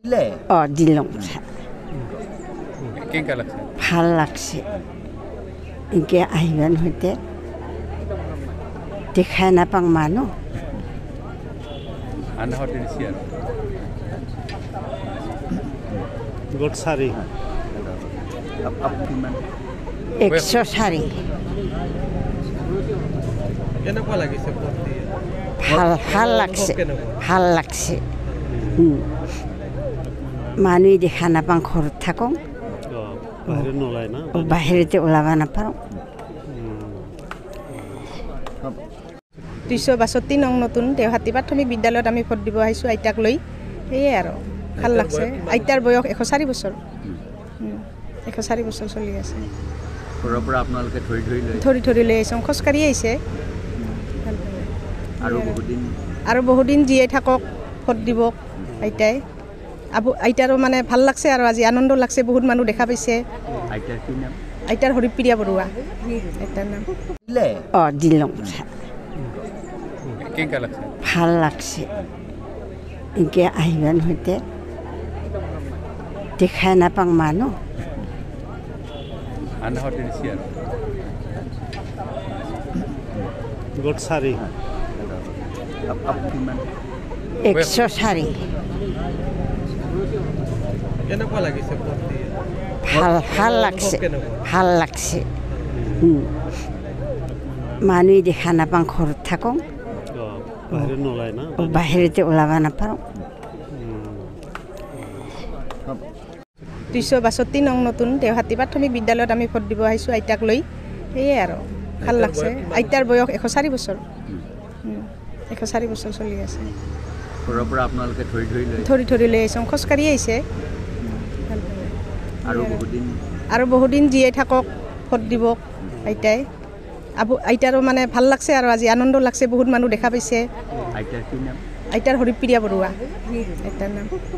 দিলং কেনেকা লাগছে ভাল লাগছে এনেকৈ আহিবান সৈতে দেখাই নাপাং মানুহ আন্ধাহতে দিছি আৰু গোট সারি 104 কেনেকুৱা লাগিছে ভাল লাগছে ভাল লাগছে মানুহ দেখা নাপাং ঘৰত থাকোঁ বাহিৰত নোলায় না বাহিৰতে ওলাব নাপাওঁ 262 নং নতুন দেওহাটী প্ৰাথমিক বিদ্যালয়ত আমি ভোট দিব আহিছোঁ আইতাক লৈ সেয়ে আৰু ভাল লাগছে আইতাৰ বয়স 104 বছৰ 104 বছৰ চলি আছে ঘৰৰ পৰা আপোনালোকে ধৰি লৈ আহিছোঁ খোজকাঢ়ি আহিছে আৰু বহুদিন জীয়াই থাকক ভোট দিব আইতাই আইতাৰো মানে ভাল লাগছে আৰু আজি আনন্দ লাগছে বহুত মানুহ দেখা পাইছে আইতাৰ কি নাম আইতাৰ হৰিপ্ৰিয়া বৰুৱা আইতাৰ নাম দিলং কেনেকা লাগছে ভাল লাগছে এনেকৈ আহিবান সৈতে দেখাই নাপাং মানুহ আন্ধাহতে দিছি আৰু গোট সারি 104 কেনেকুৱা লাগিছে ভাল লাগছে ভাল লাগছে মানুহ দেখা নাপাং ঘৰত থাকোঁ বাহিৰত নোলায় না বাহিৰতে ওলাব নাপাওঁ 262 নং নতুন দেওহাটী প্ৰাথমিক বিদ্যালয়ত আমি ভোট দিব আহিছোঁ আইতাক লৈ সেয়ে আৰু ভাল লাগছে আইতাৰ বয়স 104 বছৰ 104 বছৰ চলি আছে ঘৰৰ পৰা আপোনালোকে ধৰি লৈ আহিছোঁ খোজকাঢ়ি আহিছে আৰু বহুদিন জীয়াই থাকক ভোট দিব আইতাই আইতাৰো মানে ভাল লাগছে আৰু আজি আনন্দ লাগছে বহুত মানুহ দেখা পাইছে আইতাৰ কি নাম আইতাৰ হৰিপ্ৰিয়া বৰুৱা আইতাৰ নাম